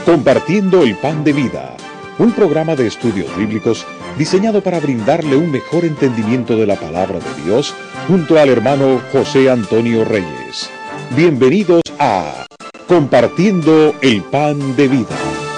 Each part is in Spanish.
Compartiendo el Pan de Vida, un programa de estudios bíblicos diseñado para brindarle un mejor entendimiento de la palabra de Dios junto al hermano José Antonio Reyes. Bienvenidos a Compartiendo el Pan de Vida.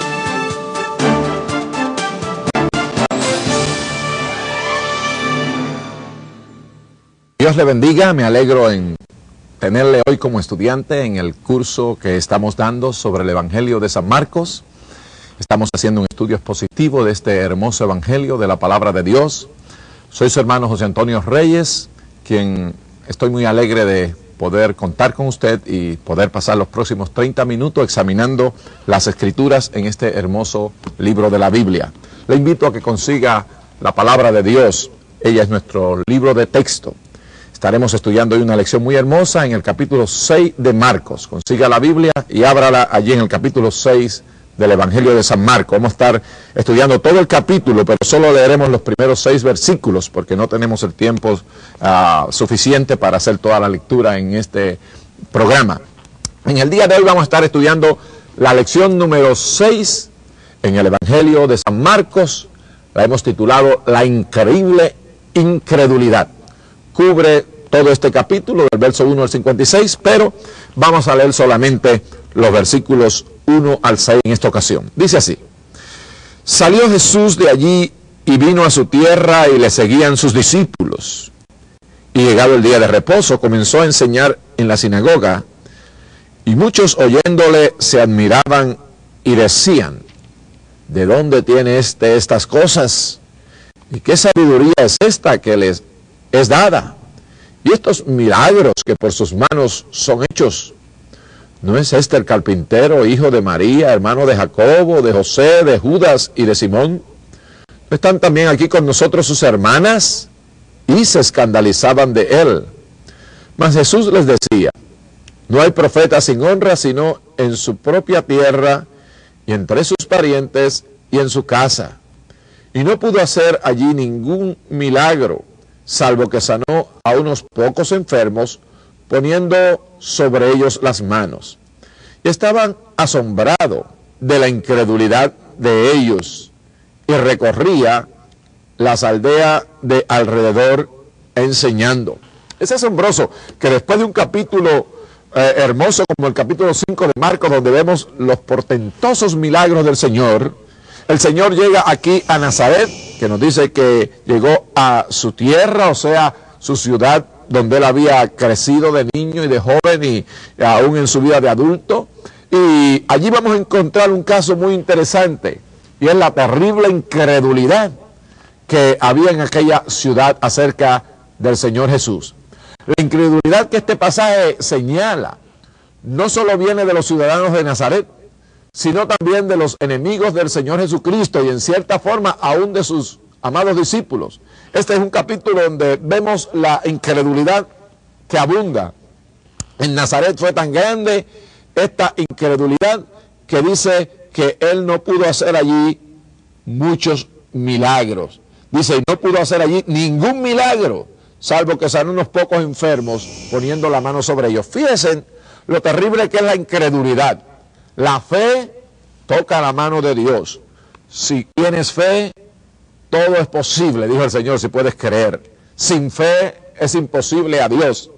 Dios le bendiga, me alegro en tenerle hoy como estudiante en el curso que estamos dando sobre el Evangelio de San Marcos. Estamos haciendo un estudio expositivo de este hermoso Evangelio de la Palabra de Dios. Soy su hermano José Antonio Reyes, quien estoy muy alegre de poder contar con usted y poder pasar los próximos 30 minutos examinando las Escrituras en este hermoso libro de la Biblia. Le invito a que consiga la Palabra de Dios. Ella es nuestro libro de texto. Estaremos estudiando hoy una lección muy hermosa en el capítulo 6 de Marcos. Consiga la Biblia y ábrala allí en el capítulo 6 del Evangelio de San Marcos. Vamos a estar estudiando todo el capítulo, pero solo leeremos los primeros 6 versículos porque no tenemos el tiempo suficiente para hacer toda la lectura en este programa. En el día de hoy vamos a estar estudiando la lección número 6 en el Evangelio de San Marcos. La hemos titulado La increíble incredulidad. Cubre todo este capítulo, del verso 1 al 56, pero vamos a leer solamente los versículos 1 al 6 en esta ocasión. Dice así: Salió Jesús de allí y vino a su tierra y le seguían sus discípulos. Y llegado el día de reposo, comenzó a enseñar en la sinagoga, y muchos oyéndole se admiraban y decían: ¿de dónde tiene estas cosas? ¿Y qué sabiduría es esta que les es dada? Y estos milagros que por sus manos son hechos. ¿No es este el carpintero, hijo de María, hermano de Jacobo, de José, de Judas y de Simón? ¿No están también aquí con nosotros sus hermanas? Y se escandalizaban de él. Mas Jesús les decía: no hay profeta sin honra sino en su propia tierra y entre sus parientes y en su casa. Y no pudo hacer allí ningún milagro, salvo que sanó a unos pocos enfermos, poniendo sobre ellos las manos. Y estaban asombrados de la incredulidad de ellos, y recorría las aldeas de alrededor enseñando. Es asombroso que después de un capítulo hermoso como el capítulo 5 de Marcos, donde vemos los portentosos milagros del Señor, el Señor llega aquí a Nazaret, que nos dice que llegó a su tierra, o sea, su ciudad donde él había crecido de niño y de joven y aún en su vida de adulto. Y allí vamos a encontrar un caso muy interesante, y es la terrible incredulidad que había en aquella ciudad acerca del Señor Jesús. La incredulidad que este pasaje señala no solo viene de los ciudadanos de Nazaret, sino también de los enemigos del Señor Jesucristo y en cierta forma aún de sus amados discípulos. Este es un capítulo donde vemos la incredulidad que abunda. En Nazaret fue tan grande esta incredulidad que dice que él no pudo hacer allí muchos milagros. Dice, no pudo hacer allí ningún milagro, salvo que sanó unos pocos enfermos poniendo la mano sobre ellos. Fíjense lo terrible que es la incredulidad. La fe toca la mano de Dios. Si tienes fe, todo es posible, dijo el Señor, si puedes creer. Sin fe es imposible a Dios.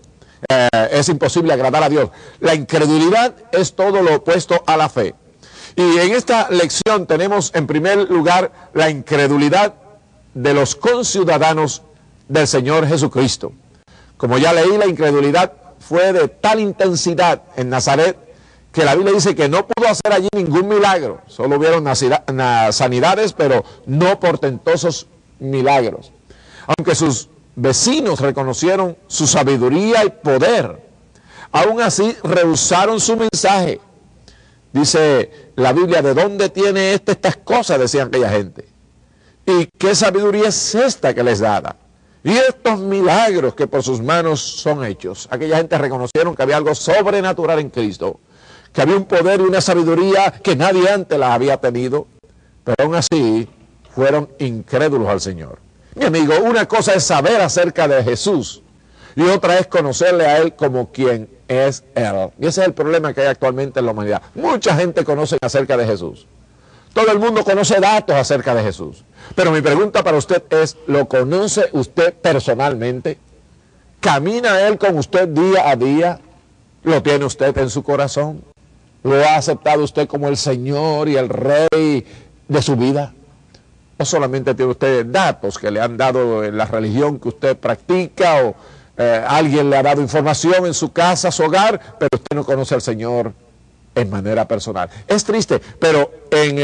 Es imposible agradar a Dios. La incredulidad es todo lo opuesto a la fe. Y en esta lección tenemos en primer lugar la incredulidad de los conciudadanos del Señor Jesucristo. Como ya leí, la incredulidad fue de tal intensidad en Nazaret que la Biblia dice que no pudo hacer allí ningún milagro. Solo hubieron sanidades, pero no portentosos milagros. Aunque sus vecinos reconocieron su sabiduría y poder, aún así rehusaron su mensaje. Dice la Biblia: ¿de dónde tiene estas cosas?, decían aquella gente. ¿Y qué sabiduría es esta que les dada? Y estos milagros que por sus manos son hechos. Aquella gente reconocieron que había algo sobrenatural en Cristo, que había un poder y una sabiduría que nadie antes la había tenido, pero aún así fueron incrédulos al Señor. Mi amigo, una cosa es saber acerca de Jesús y otra es conocerle a Él como quien es Él. Y ese es el problema que hay actualmente en la humanidad. Mucha gente conoce acerca de Jesús. Todo el mundo conoce datos acerca de Jesús. Pero mi pregunta para usted es, ¿lo conoce usted personalmente? ¿Camina Él con usted día a día? ¿Lo tiene usted en su corazón? ¿Lo ha aceptado usted como el Señor y el Rey de su vida? ¿O solamente tiene usted datos que le han dado en la religión que usted practica o alguien le ha dado información en su casa, su hogar, pero usted no conoce al Señor en manera personal? Es triste, pero en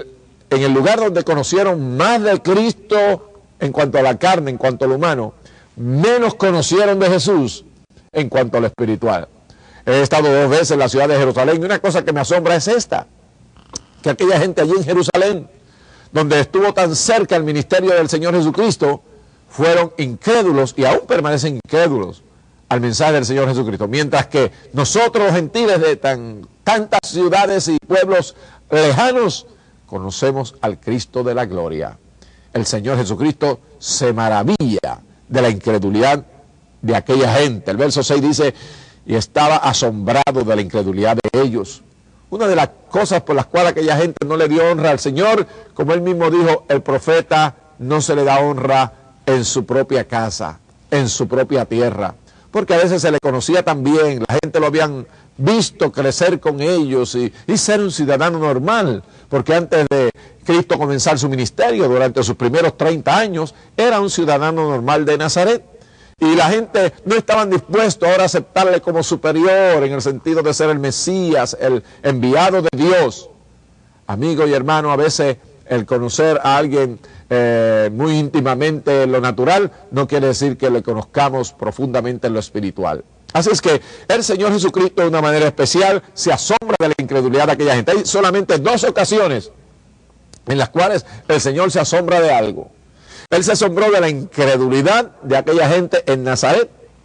el lugar donde conocieron más de Cristo en cuanto a la carne, en cuanto a lo humano, menos conocieron de Jesús en cuanto a lo espiritual. He estado 2 veces en la ciudad de Jerusalén y una cosa que me asombra es esta, que aquella gente allí en Jerusalén, donde estuvo tan cerca el ministerio del Señor Jesucristo, fueron incrédulos y aún permanecen incrédulos al mensaje del Señor Jesucristo. Mientras que nosotros los gentiles de tantas ciudades y pueblos lejanos, conocemos al Cristo de la gloria. El Señor Jesucristo se maravilla de la incredulidad de aquella gente. El verso 6 dice, y estaba asombrado de la incredulidad de ellos. Una de las cosas por las cuales aquella gente no le dio honra al Señor, como él mismo dijo, el profeta no se le da honra en su propia casa, en su propia tierra, porque a veces se le conocía tan bien, la gente lo habían visto crecer con ellos y ser un ciudadano normal, porque antes de Cristo comenzar su ministerio, durante sus primeros 30 años, era un ciudadano normal de Nazaret. Y la gente no estaban dispuestos ahora a aceptarle como superior en el sentido de ser el Mesías, el enviado de Dios. Amigo y hermano, a veces el conocer a alguien muy íntimamente en lo natural no quiere decir que le conozcamos profundamente en lo espiritual. Así es que el Señor Jesucristo de una manera especial se asombra de la incredulidad de aquella gente. Hay solamente 2 ocasiones en las cuales el Señor se asombra de algo. Él se asombró de la incredulidad de aquella gente en Nazaret.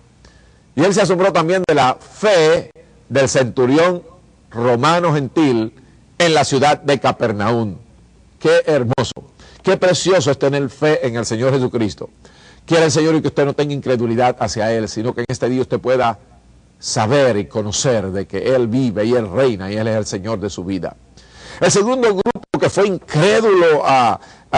Y él se asombró también de la fe del centurión romano gentil en la ciudad de Capernaum. Qué hermoso, qué precioso es tener fe en el Señor Jesucristo. Quiere el Señor que usted no tenga incredulidad hacia Él, sino que en este día usted pueda saber y conocer de que Él vive y Él reina y Él es el Señor de su vida. El segundo grupo que fue incrédulo a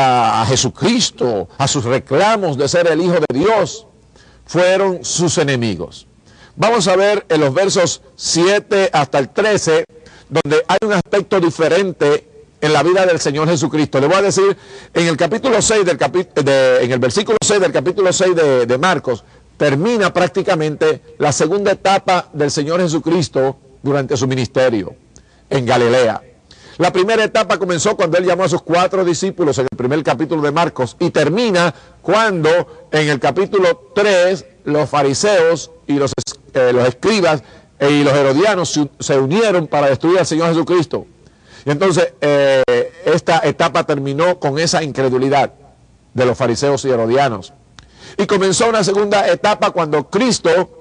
Jesucristo, a sus reclamos de ser el Hijo de Dios, fueron sus enemigos. Vamos a ver en los versos 7 hasta el 13, donde hay un aspecto diferente en la vida del Señor Jesucristo. Le voy a decir, en el capítulo 6 en el versículo 6 del capítulo 6 de Marcos, termina prácticamente la segunda etapa del Señor Jesucristo durante su ministerio en Galilea. La primera etapa comenzó cuando Él llamó a sus 4 discípulos en el primer capítulo de Marcos y termina cuando en el capítulo 3 los fariseos y los escribas y los herodianos se unieron para destruir al Señor Jesucristo. Y entonces esta etapa terminó con esa incredulidad de los fariseos y herodianos. Y comenzó una segunda etapa cuando Cristo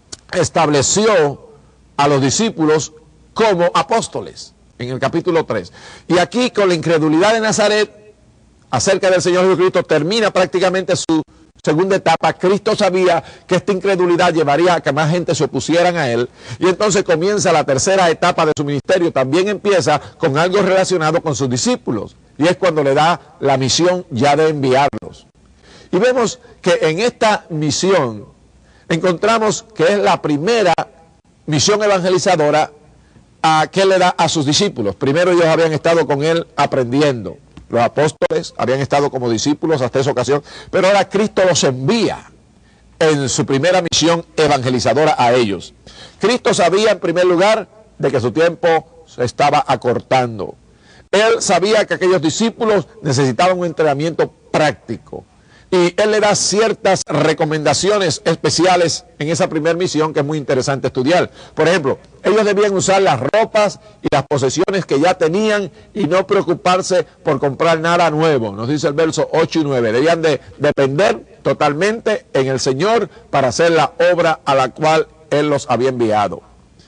estableció a los discípulos como apóstoles, en el capítulo 3. Y aquí con la incredulidad de Nazaret acerca del Señor Jesucristo termina prácticamente su segunda etapa. Cristo sabía que esta incredulidad llevaría a que más gente se opusieran a Él. Y entonces comienza la tercera etapa de su ministerio. También empieza con algo relacionado con sus discípulos. Y es cuando le da la misión ya de enviarlos. Y vemos que en esta misión encontramos que es la primera misión evangelizadora que Él le da a sus discípulos. Primero ellos habían estado con Él aprendiendo. Los apóstoles habían estado como discípulos hasta esa ocasión, pero ahora Cristo los envía en su primera misión evangelizadora a ellos. Cristo sabía en primer lugar de que su tiempo se estaba acortando. Él sabía que aquellos discípulos necesitaban un entrenamiento práctico. Y Él le da ciertas recomendaciones especiales en esa primera misión que es muy interesante estudiar. Por ejemplo, ellos debían usar las ropas y las posesiones que ya tenían y no preocuparse por comprar nada nuevo. Nos dice el verso 8 y 9. Debían de depender totalmente en el Señor para hacer la obra a la cual Él los había enviado.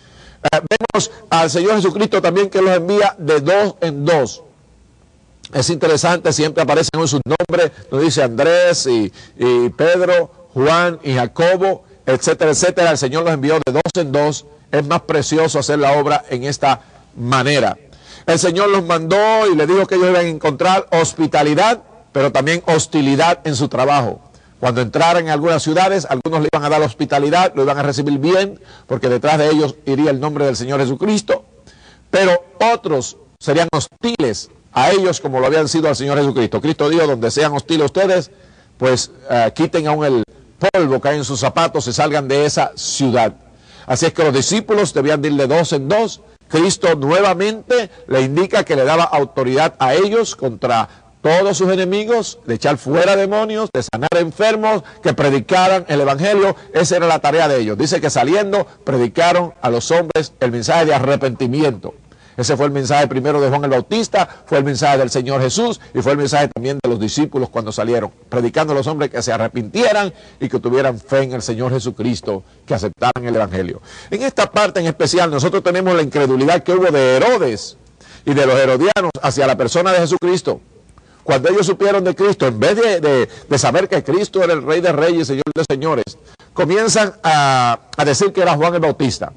Vemos al Señor Jesucristo también que los envía de 2 en 2. Es interesante, siempre aparecen en sus nombres, nos dice Andrés y Pedro, Juan y Jacobo, etcétera, etcétera. El Señor los envió de dos en dos. Es más precioso hacer la obra en esta manera. El Señor los mandó y les dijo que ellos iban a encontrar hospitalidad, pero también hostilidad en su trabajo. Cuando entraran en algunas ciudades, algunos le iban a dar hospitalidad, lo iban a recibir bien, porque detrás de ellos iría el nombre del Señor Jesucristo, pero otros serían hostiles a ellos como lo habían sido al Señor Jesucristo. Cristo dijo, donde sean hostiles ustedes, pues quiten aún el polvo que hay en sus zapatos y salgan de esa ciudad. Así es que los discípulos debían ir de dos en dos. Cristo nuevamente le indica que le daba autoridad a ellos contra todos sus enemigos, de echar fuera demonios, de sanar enfermos, que predicaran el evangelio. Esa era la tarea de ellos. Dice que saliendo predicaron a los hombres el mensaje de arrepentimiento. Ese fue el mensaje primero de Juan el Bautista, fue el mensaje del Señor Jesús y fue el mensaje también de los discípulos cuando salieron, predicando a los hombres que se arrepintieran y que tuvieran fe en el Señor Jesucristo, que aceptaran el evangelio. En esta parte en especial nosotros tenemos la incredulidad que hubo de Herodes y de los herodianos hacia la persona de Jesucristo. Cuando ellos supieron de Cristo, en vez de saber que Cristo era el Rey de Reyes, Señor de Señores, comienzan a decir que era Juan el Bautista.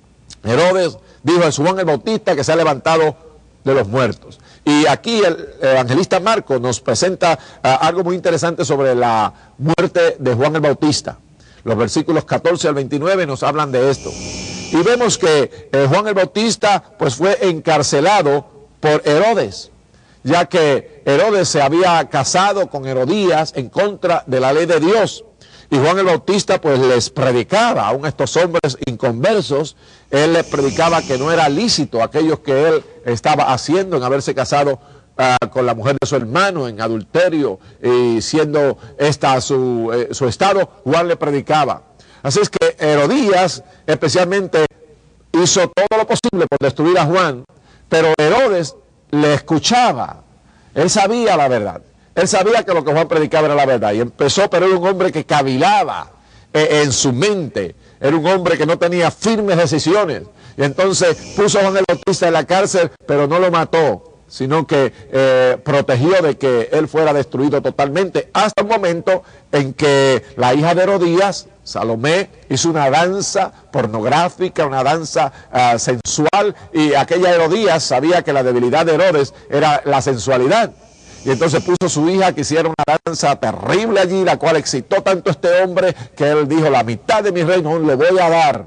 Herodes dijo, es Juan el Bautista que se ha levantado de los muertos. Y aquí el evangelista Marcos nos presenta algo muy interesante sobre la muerte de Juan el Bautista. Los versículos 14 al 29 nos hablan de esto. Y vemos que Juan el Bautista pues fue encarcelado por Herodes, ya que Herodes se había casado con Herodías en contra de la ley de Dios. Y Juan el Bautista pues les predicaba a estos hombres inconversos, él les predicaba que no era lícito aquellos que él estaba haciendo en haberse casado con la mujer de su hermano en adulterio y siendo esta su estado. Juan le predicaba. Así es que Herodías especialmente hizo todo lo posible por destruir a Juan, pero Herodes le escuchaba, él sabía la verdad, él sabía que lo que Juan predicaba era la verdad y empezó, pero era un hombre que cavilaba en su mente, era un hombre que no tenía firmes decisiones y entonces puso a Juan el Bautista en la cárcel, pero no lo mató, sino que protegió de que él fuera destruido totalmente, hasta un momento en que la hija de Herodías, Salomé, hizo una danza pornográfica, una danza sensual, y aquella Herodías sabía que la debilidad de Herodes era la sensualidad. Y entonces puso a su hija que hiciera una danza terrible allí, la cual excitó tanto a este hombre que él dijo, la mitad de mi reino le voy a dar.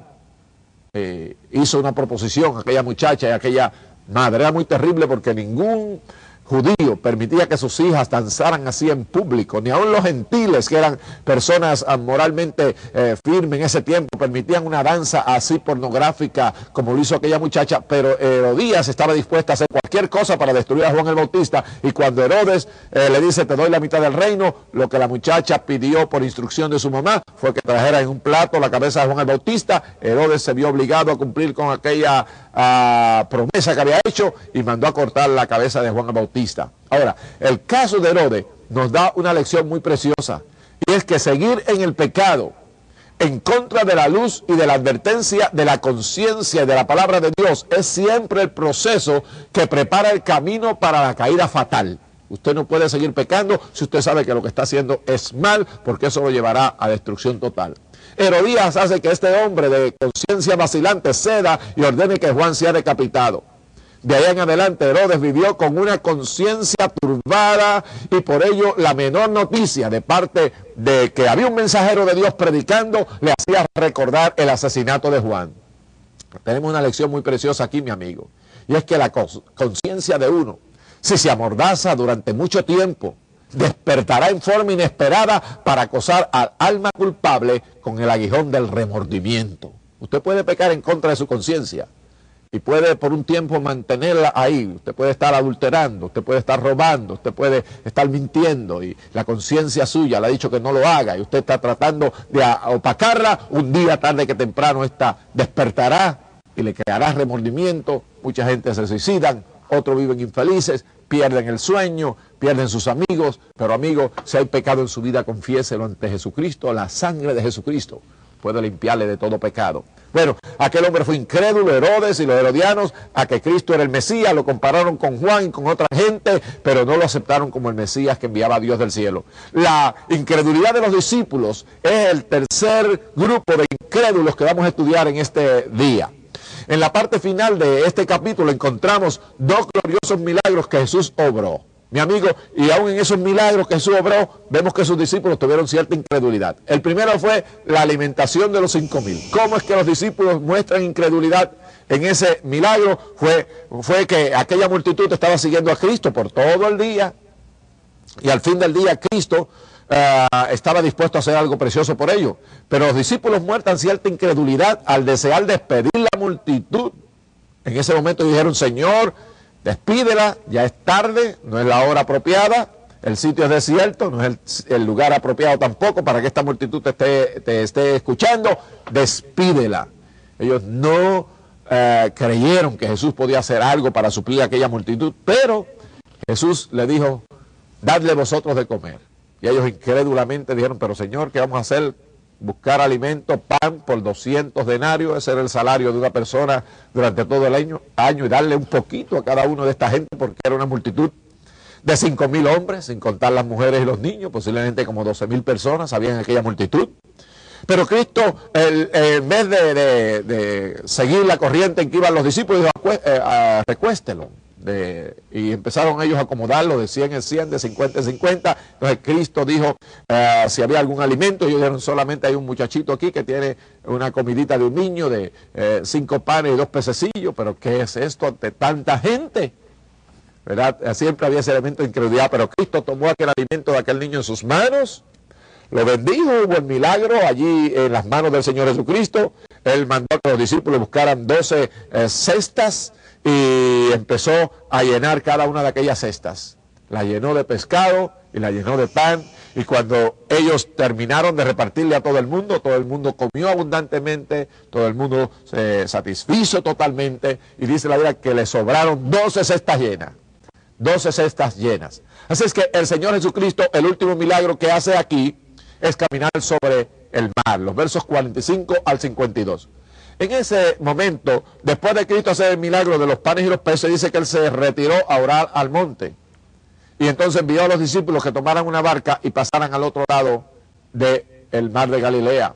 Hizo una proposición a aquella muchacha y a aquella madre. Era muy terrible porque ningún judío permitía que sus hijas danzaran así en público, ni aun los gentiles, que eran personas moralmente firmes en ese tiempo, permitían una danza así pornográfica como lo hizo aquella muchacha. Pero Herodías estaba dispuesta a hacer cualquier cosa para destruir a Juan el Bautista, y cuando Herodes le dice, te doy la mitad del reino, lo que la muchacha pidió por instrucción de su mamá fue que trajera en un plato la cabeza de Juan el Bautista. Herodes se vio obligado a cumplir con aquella promesa que había hecho y mandó a cortar la cabeza de Juan el Bautista. Ahora, el caso de Herodes nos da una lección muy preciosa, y es que seguir en el pecado en contra de la luz y de la advertencia de la conciencia y de la palabra de Dios es siempre el proceso que prepara el camino para la caída fatal. Usted no puede seguir pecando si usted sabe que lo que está haciendo es mal, porque eso lo llevará a destrucción total. Herodías hace que este hombre de conciencia vacilante ceda y ordene que Juan sea decapitado. De ahí en adelante Herodes vivió con una conciencia turbada, y por ello la menor noticia de parte de que había un mensajero de Dios predicando le hacía recordar el asesinato de Juan. Tenemos una lección muy preciosa aquí, mi amigo, y es que la conciencia de uno, si se amordaza durante mucho tiempo, despertará en forma inesperada para acosar al alma culpable con el aguijón del remordimiento. Usted puede pecar en contra de su conciencia y puede por un tiempo mantenerla ahí. Usted puede estar adulterando, usted puede estar robando, usted puede estar mintiendo, y la conciencia suya le ha dicho que no lo haga, y usted está tratando de opacarla. Un día tarde que temprano esta despertará y le creará remordimiento. Mucha gente se suicidan, otros viven infelices, pierden el sueño, pierden sus amigos. Pero amigo, si hay pecado en su vida, confiéselo ante Jesucristo, la sangre de Jesucristo puede limpiarle de todo pecado. Bueno, aquel hombre fue incrédulo, Herodes y los herodianos, a que Cristo era el Mesías, lo compararon con Juan y con otra gente, pero no lo aceptaron como el Mesías que enviaba a Dios del cielo. La incredulidad de los discípulos es el tercer grupo de incrédulos que vamos a estudiar en este día. En la parte final de este capítulo encontramos dos gloriosos milagros que Jesús obró. Mi amigo, y aún en esos milagros que Jesús obró, vemos que sus discípulos tuvieron cierta incredulidad. El primero fue la alimentación de los 5,000. ¿Cómo es que los discípulos muestran incredulidad en ese milagro? Fue que aquella multitud estaba siguiendo a Cristo por todo el día, y al fin del día Cristo estaba dispuesto a hacer algo precioso por ellos. Pero los discípulos muestran cierta incredulidad al desear despedir la multitud. En ese momento dijeron: Señor, despídela, ya es tarde, no es la hora apropiada, el sitio es desierto, no es el lugar apropiado tampoco para que esta multitud te esté escuchando, despídela. Ellos no creyeron que Jesús podía hacer algo para suplir a aquella multitud, pero Jesús le dijo: dadle vosotros de comer. Y ellos incrédulamente dijeron: pero Señor, ¿qué vamos a hacer? Buscar alimento, pan por 200 denarios, ese era el salario de una persona durante todo el año, y darle un poquito a cada uno de esta gente, porque era una multitud de 5,000 hombres, sin contar las mujeres y los niños, posiblemente como 12,000 personas había en aquella multitud. Pero Cristo, en vez de seguir la corriente en que iban los discípulos, dijo: recuéstelo. Y empezaron ellos a acomodarlo de 100 en 100, de 50 en 50. Entonces Cristo dijo si había algún alimento. Ellos dijeron: solamente hay un muchachito aquí que tiene una comidita de un niño de 5 panes y 2 pececillos. Pero ¿qué es esto ante tanta gente? ¿Verdad? Siempre había ese elemento de incredulidad, pero Cristo tomó aquel alimento de aquel niño en sus manos, lo bendijo, hubo el milagro allí en las manos del Señor Jesucristo. Él mandó a que los discípulos buscaran 12 cestas, y empezó a llenar cada una de aquellas cestas. La llenó de pescado y la llenó de pan, y cuando ellos terminaron de repartirle a todo el mundo comió abundantemente, todo el mundo se satisfizo totalmente, y dice la Biblia que le sobraron 12 cestas llenas. 12 cestas llenas. Así es que el Señor Jesucristo, el último milagro que hace aquí es caminar sobre el mar, los versos 45 al 52. En ese momento, después de Cristo hacer el milagro de los panes y los peces, dice que Él se retiró a orar al monte. Y entonces envió a los discípulos que tomaran una barca y pasaran al otro lado del mar de Galilea.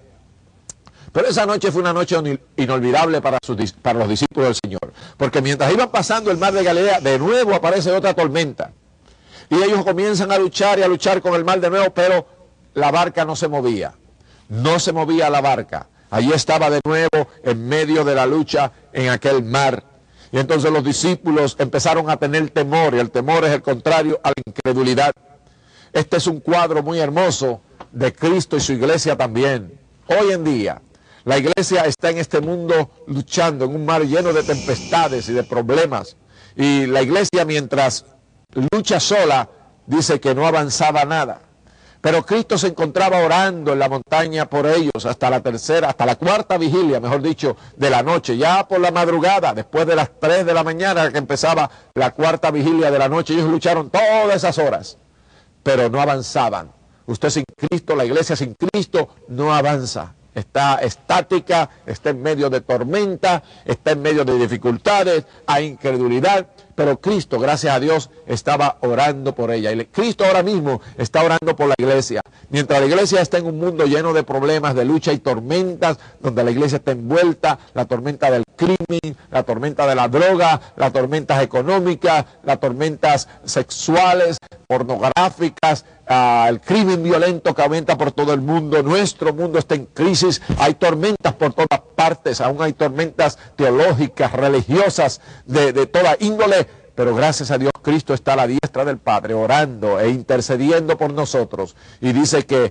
Pero esa noche fue una noche inolvidable para los discípulos del Señor. Porque mientras iban pasando el mar de Galilea, de nuevo aparece otra tormenta. Y ellos comienzan a luchar y a luchar con el mar de nuevo, pero la barca no se movía. No se movía la barca. Allí estaba de nuevo en medio de la lucha en aquel mar. Y entonces los discípulos empezaron a tener temor, y el temor es el contrario a la incredulidad. Este es un cuadro muy hermoso de Cristo y su iglesia también. Hoy en día, la iglesia está en este mundo luchando en un mar lleno de tempestades y de problemas. Y la iglesia, mientras lucha sola, dice que no avanzaba nada. Pero Cristo se encontraba orando en la montaña por ellos hasta la cuarta vigilia, mejor dicho, de la noche. Ya por la madrugada, después de las 3 de la mañana que empezaba la cuarta vigilia de la noche, ellos lucharon todas esas horas, pero no avanzaban. Usted sin Cristo, la iglesia sin Cristo, no avanza. Está estática, está en medio de tormenta, está en medio de dificultades, hay incredulidad. Pero Cristo, gracias a Dios, estaba orando por ella. Y Cristo ahora mismo está orando por la iglesia. Mientras la iglesia está en un mundo lleno de problemas, de lucha y tormentas, donde la iglesia está envuelta, la tormenta del crimen, la tormenta de la droga, las tormentas económicas, las tormentas sexuales, pornográficas, el crimen violento que aumenta por todo el mundo. Nuestro mundo está en crisis, hay tormentas por todas partes, aún hay tormentas teológicas, religiosas, de toda índole, pero gracias a Dios Cristo está a la diestra del Padre orando e intercediendo por nosotros, y dice que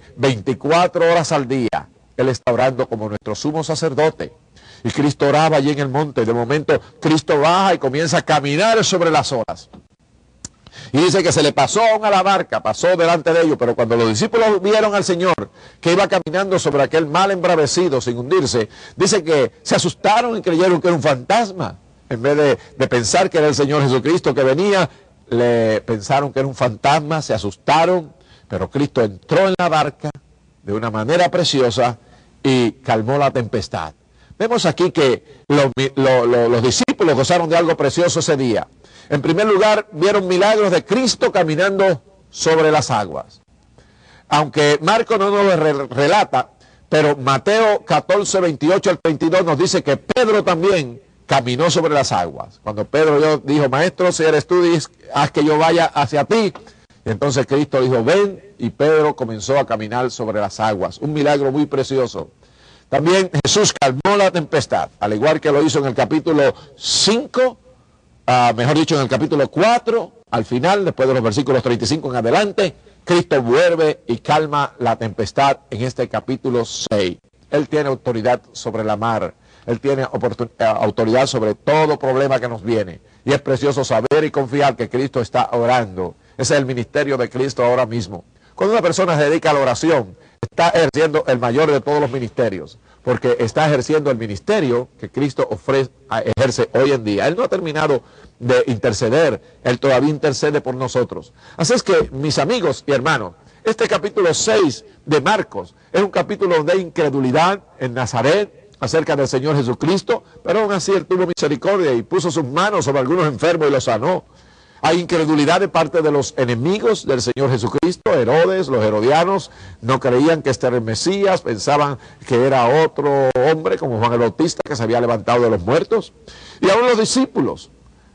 24 horas al día Él está orando como nuestro sumo sacerdote. Y Cristo oraba allí en el monte, de momento Cristo baja y comienza a caminar sobre las olas. Y dice que se le pasó a la barca, pasó delante de ellos, pero cuando los discípulos vieron al Señor que iba caminando sobre aquel mar embravecido sin hundirse, dice que se asustaron y creyeron que era un fantasma. En vez de pensar que era el Señor Jesucristo que venía, le pensaron que era un fantasma, se asustaron, pero Cristo entró en la barca de una manera preciosa y calmó la tempestad. Vemos aquí que los discípulos gozaron de algo precioso ese día. En primer lugar, vieron milagros de Cristo caminando sobre las aguas. Aunque Marco no nos lo relata, pero Mateo 14, 28 al 32 nos dice que Pedro también caminó sobre las aguas. Cuando Pedro dijo, maestro, si eres tú, haz que yo vaya hacia ti. Y entonces Cristo dijo, ven, y Pedro comenzó a caminar sobre las aguas. Un milagro muy precioso. También Jesús calmó la tempestad, al igual que lo hizo en el capítulo 5, mejor dicho, en el capítulo 4, al final, después de los versículos 35 en adelante, Cristo vuelve y calma la tempestad en este capítulo 6. Él tiene autoridad sobre la mar, Él tiene autoridad sobre todo problema que nos viene. Y es precioso saber y confiar que Cristo está orando. Ese es el ministerio de Cristo ahora mismo. Cuando una persona se dedica a la oración, está ejerciendo el mayor de todos los ministerios, porque está ejerciendo el ministerio que Cristo ejerce hoy en día. Él no ha terminado de interceder, Él todavía intercede por nosotros. Así es que, mis amigos y hermanos, este capítulo 6 de Marcos es un capítulo de incredulidad en Nazaret acerca del Señor Jesucristo, pero aún así Él tuvo misericordia y puso sus manos sobre algunos enfermos y los sanó. Hay incredulidad de parte de los enemigos del Señor Jesucristo. Herodes, los herodianos, no creían que este era el Mesías, pensaban que era otro hombre como Juan el Bautista que se había levantado de los muertos. Y aún los discípulos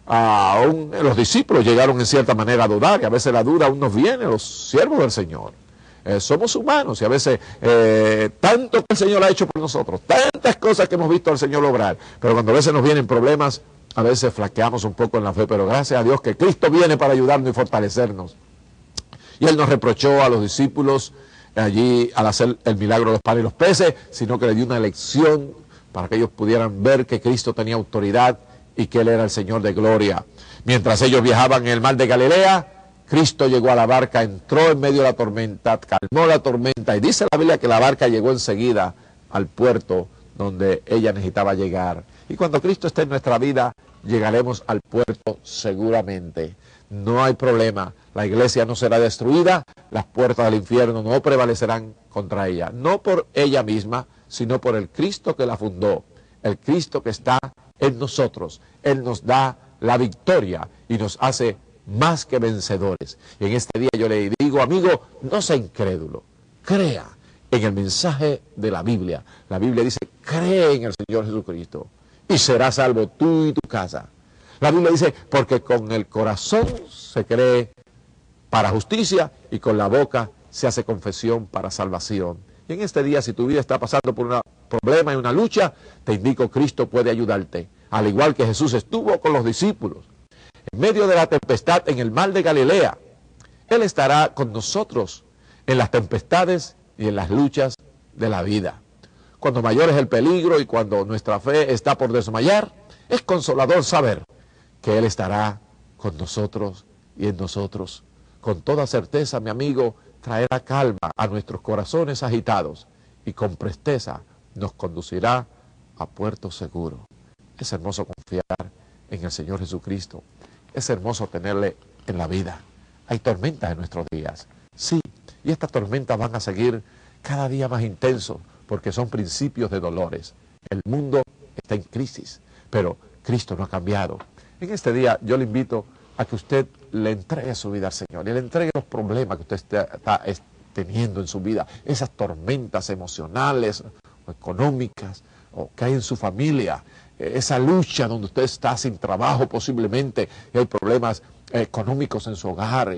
llegaron en cierta manera a dudar, y a veces la duda aún nos viene, los siervos del Señor. Somos humanos y a veces tanto que el Señor ha hecho por nosotros, tantas cosas que hemos visto al Señor lograr, pero cuando a veces nos vienen problemas, a veces flaqueamos un poco en la fe, pero gracias a Dios que Cristo viene para ayudarnos y fortalecernos. Y Él nos reprochó a los discípulos allí al hacer el milagro de los panes y los peces, sino que le dio una lección para que ellos pudieran ver que Cristo tenía autoridad y que Él era el Señor de gloria. Mientras ellos viajaban en el mar de Galilea, Cristo llegó a la barca, entró en medio de la tormenta, calmó la tormenta, y dice la Biblia que la barca llegó enseguida al puerto donde ella necesitaba llegar. Y cuando Cristo esté en nuestra vida, llegaremos al puerto seguramente. No hay problema, la iglesia no será destruida, las puertas del infierno no prevalecerán contra ella. No por ella misma, sino por el Cristo que la fundó, el Cristo que está en nosotros. Él nos da la victoria y nos hace más que vencedores. Y en este día yo le digo, amigo, no sea incrédulo, crea en el mensaje de la Biblia. La Biblia dice, cree en el Señor Jesucristo y serás salvo tú y tu casa. La Biblia dice, porque con el corazón se cree para justicia y con la boca se hace confesión para salvación. Y en este día, si tu vida está pasando por un problema y una lucha, te indico, Cristo puede ayudarte. Al igual que Jesús estuvo con los discípulos en medio de la tempestad en el mar de Galilea, Él estará con nosotros en las tempestades y en las luchas de la vida. Cuando mayor es el peligro y cuando nuestra fe está por desmayar, es consolador saber que Él estará con nosotros y en nosotros. Con toda certeza, mi amigo, traerá calma a nuestros corazones agitados y con presteza nos conducirá a puerto seguro. Es hermoso confiar en el Señor Jesucristo. Es hermoso tenerle en la vida. Hay tormentas en nuestros días, sí, y estas tormentas van a seguir cada día más intensos porque son principios de dolores. El mundo está en crisis, pero Cristo no ha cambiado. En este día yo le invito a que usted le entregue su vida al Señor y le entregue los problemas que usted está teniendo en su vida, esas tormentas emocionales o económicas o que hay en su familia, esa lucha donde usted está sin trabajo posiblemente y hay problemas económicos en su hogar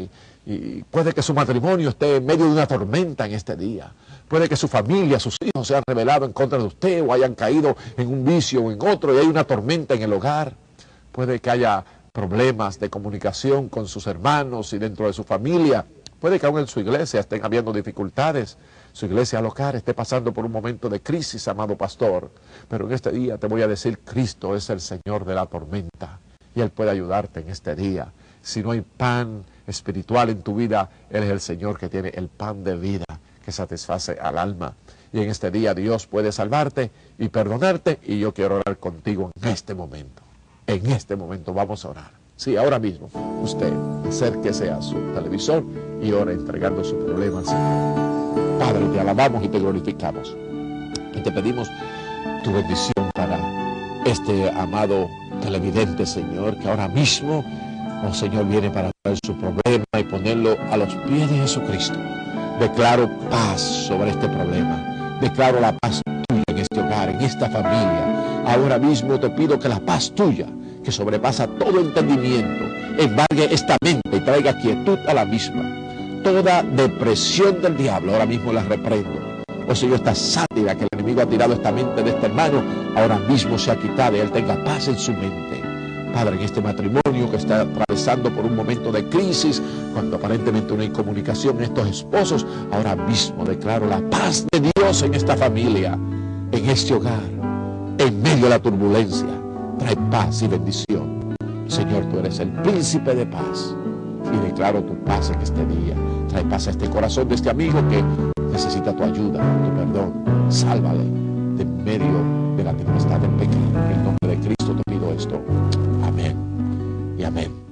y puede que su matrimonio esté en medio de una tormenta en este día. Puede que su familia, sus hijos se han rebelado en contra de usted o hayan caído en un vicio o en otro y hay una tormenta en el hogar. Puede que haya problemas de comunicación con sus hermanos y dentro de su familia. Puede que aún en su iglesia estén habiendo dificultades. Su iglesia local esté pasando por un momento de crisis, amado pastor. Pero en este día te voy a decir, Cristo es el Señor de la tormenta y Él puede ayudarte en este día. Si no hay pan espiritual en tu vida, Él es el Señor que tiene el pan de vida que satisface al alma. Y en este día Dios puede salvarte y perdonarte y yo quiero orar contigo en este momento. En este momento vamos a orar. Sí, ahora mismo usted acérquese a su televisor y ora entregando su problema al Señor. Padre, te alabamos y te glorificamos. Y te pedimos tu bendición para este amado televidente, Señor, que ahora mismo, oh Señor, viene para traer su problema y ponerlo a los pies de Jesucristo. Declaro paz sobre este problema. Declaro la paz tuya en este hogar, en esta familia. Ahora mismo te pido que la paz tuya, que sobrepasa todo entendimiento, embargue esta mente y traiga quietud a la misma. Toda depresión del diablo ahora mismo la reprendo. Oh Señor, esta sátira que el enemigo ha tirado a esta mente de este hermano, ahora mismo se ha quitado y él tenga paz en su mente. Padre, en este matrimonio que está atravesando por un momento de crisis, cuando aparentemente no hay comunicación en estos esposos, ahora mismo declaro la paz de Dios en esta familia, en este hogar, en medio de la turbulencia. Trae paz y bendición. Señor, tú eres el príncipe de paz y declaro tu paz en este día. Trae paz a este corazón de este amigo que necesita tu ayuda, tu perdón. Sálvale de medio de la tempestad del pecado. En el nombre de Cristo te pido esto. Amén y amén.